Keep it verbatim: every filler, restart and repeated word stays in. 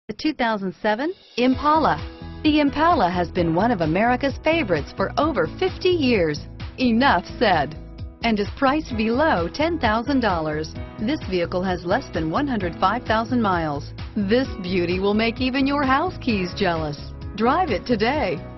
The two thousand seven Impala. The Impala has been one of America's favorites for over fifty years. Enough said. And is priced below ten thousand dollars. This vehicle has less than one hundred five thousand miles. This beauty will make even your house keys jealous. Drive it today.